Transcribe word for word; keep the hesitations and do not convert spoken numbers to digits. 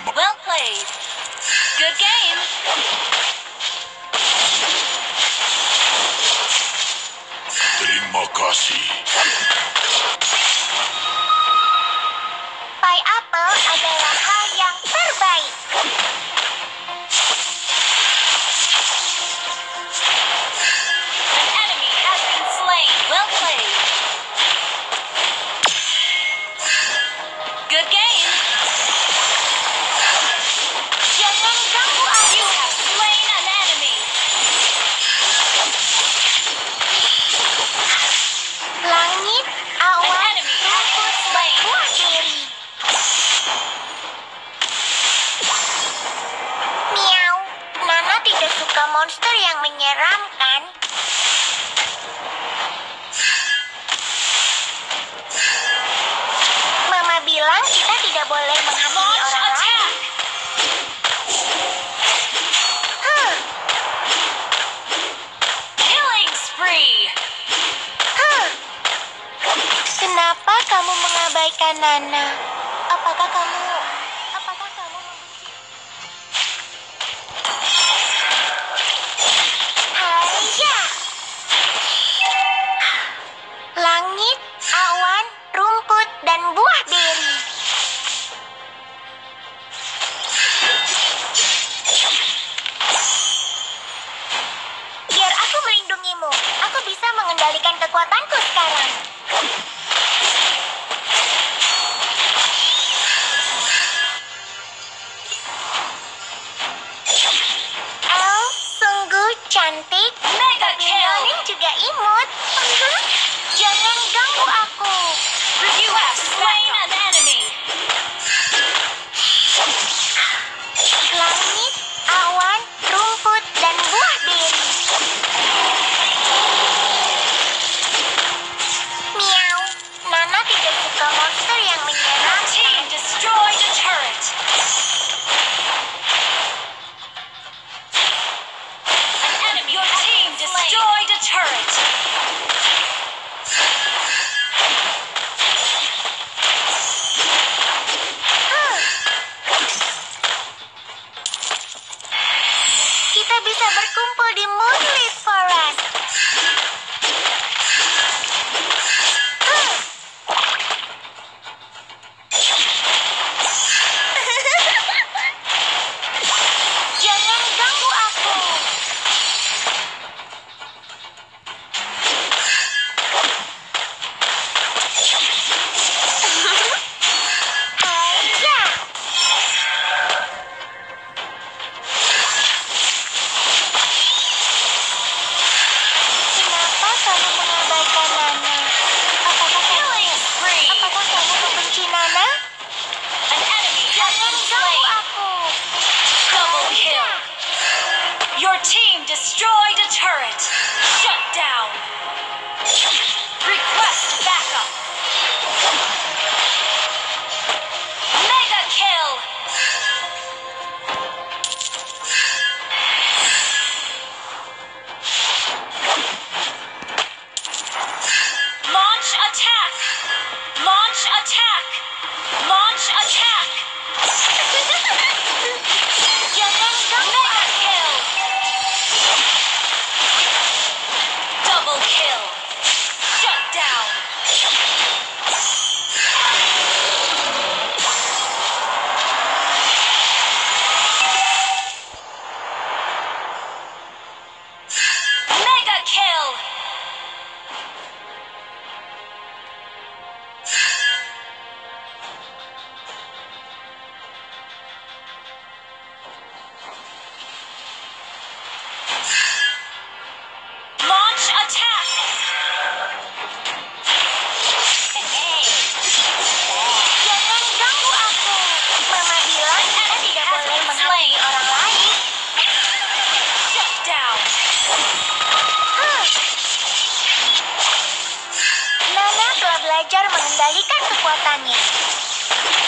Well played. Good game. Terima kasih. Pie apple adalah hal yang terbaik. An enemy has been slain. Well played. Good game. Jangan ganggu aku. You have slain an enemy. Langit, awan, An enemy has rumput, been slain. buah beri. Miau. Nana tidak suka monster yang menyeramkan. Mama bilang kita tidak boleh menghakimi Launch orang lain. attack. Huh, Killing spree. huh. Kenapa kamu mengabaikan Nana? Apakah kamu... Apakah kamu membenci... Haya! Langit, awan, rumput, dan buah beri. Biar aku melindungimu. Aku bisa mengendalikan kekuatanku sekarang. Oh, sungguh cantik. Mega Tapi kill. Nonin juga imut. Jangan ganggu aku. You have slain an enemy. Langit, awan, rumput, dan buah beri. Miau. Nana tidak suka monster yang Your menyerang. team destroyed a turret. An enemy. Your team destroyed a turret. Huh. Kita bisa berkumpul di Moonlit Forest. Huh. Jangan ganggu aku. Haya! Kenapa kamu mengabaikan Nana? Apakah kamu, Killing spree. apakah kamu membenci Nana? An enemy has Jangan been ganggu slain. aku. Double kill. Your team destroyed a turret. Shut down. Request backup. Mega kill. Launch attack. Launch attack. Launch attack. Jangan ganggu Mega aku. kill. Double kill. Shut down. Mega kill. Launch attack. Jangan ganggu aku. Mama bilang kita tidak boleh menghakimi orang lain. Shut down. Huh. Nana telah belajar mengendalikan kekuatannya.